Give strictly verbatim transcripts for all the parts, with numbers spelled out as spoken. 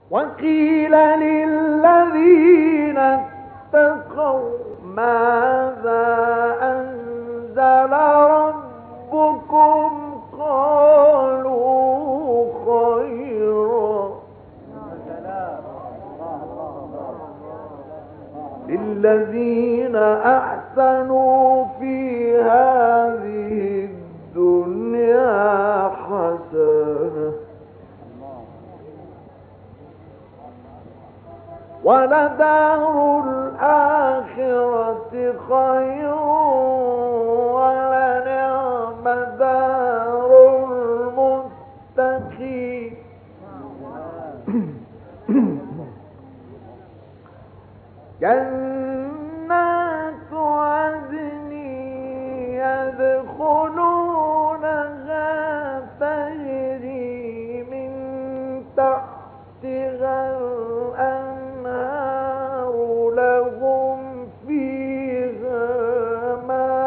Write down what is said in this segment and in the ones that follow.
وقيل للذين اتقوا ماذا أنزل ربكم قالوا خيرا للذين أحسنوا في هذه الدنيا حسنة ولدار الآخرة خير ولنعم دار المتقين جنات عدن يدخلونها تجري من تحتها الأنهار لهم فيها ما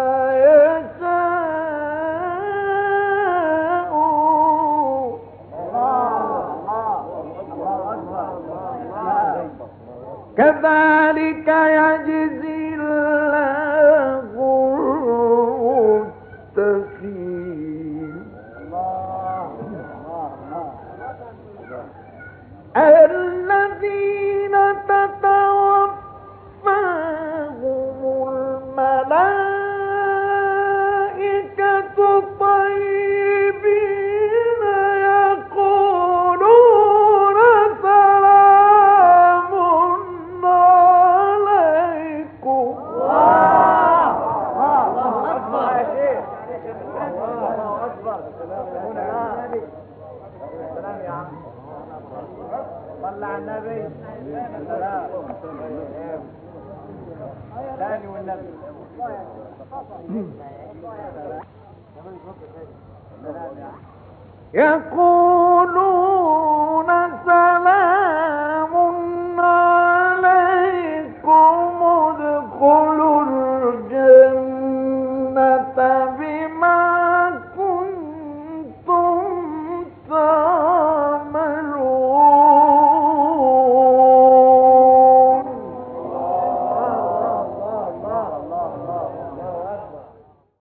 يشاءون كذلك يجزي الله المتقين الذين تتوفاهم الملائكة طيبين يقولون سلام عليكم صلى على النبي ثاني والنبي يقولون